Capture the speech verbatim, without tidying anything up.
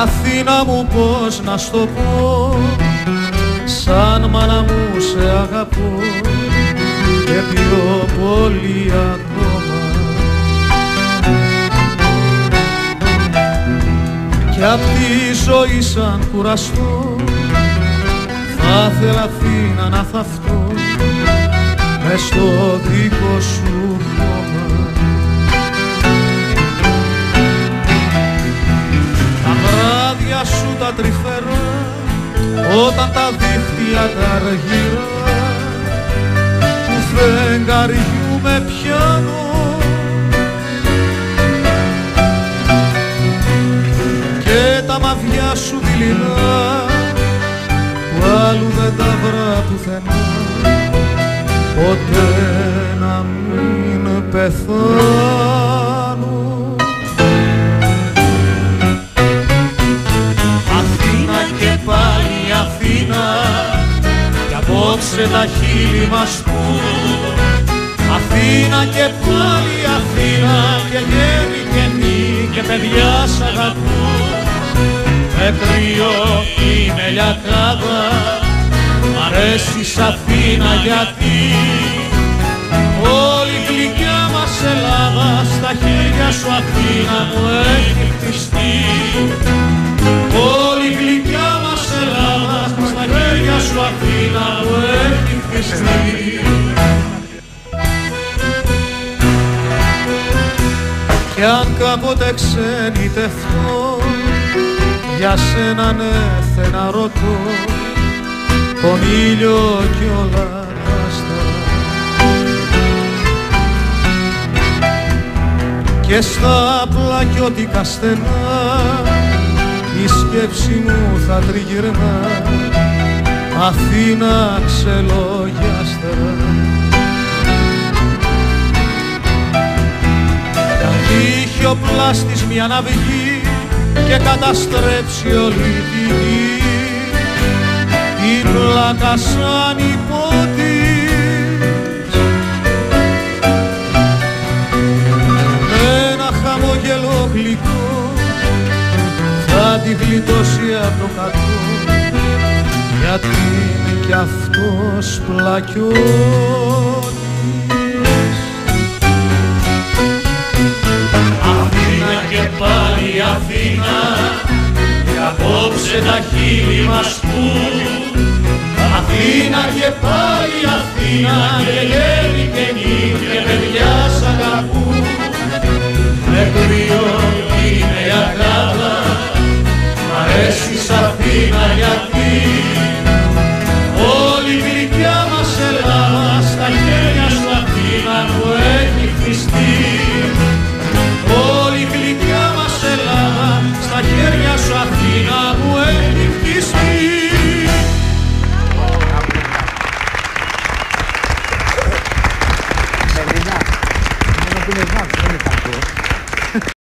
Αθήνα μου πώς να στο πω, σαν μάνα μου σε αγαπώ και πιο πολύ ακόμα. Κι απ' τη ζωή σαν κουραστώ, θα ήθελα Αθήνα να θαυτώ μες στο δικό σου χώμα. Τα βράδια σου τα τρυφερά, όταν τα δίχτυα τα αργυρά του φεγγαριού με πιάνω και τα μαυιά σου δειλινά που άλλου δεν τα βρά πουθενά, ποτέ να μην πεθάνω. Αθήνα και πάλι Αθήνα, κι απόψε τα χείλη μας πουν. Αθήνα και πάλι Αθήνα, και γέροι και νη και παιδιά σ' αγαπούν. Με κρύο είναι λιακάδα, μ' αρέσεις Αθήνα γιατί όλη η γλυκιά μας Ελλάδα στα χέρια σου Αθήνα μου έχει χτιστεί. Όλη η γλυκιά μας Ελλάδα στα χέρια σου Αθήνα μου έχει χτιστεί. Κι αν κάποτε ξενιτευτώ, για σένα ναι θε να ρωτώ τον ήλιο κι όλα τα άστερα, και στα πλακιώτικα στενά η σκέψη μου θα τριγυρνά Αθήνα ξελογιάστερα. Κι αν τύχει ο πλάστης μια ναυγή και καταστρέψει όλη τη γη, την πλάκα σαν υπότις με ένα χαμόγελο γλυκό θα τη γλιτώσει από το κακό, γιατί είναι κι αυτός πλακιώτης. Αθήνα και πάλι Αθήνα, κι απόψε τα χείλη μας πουν. Αθήνα και πάλι Αθήνα, και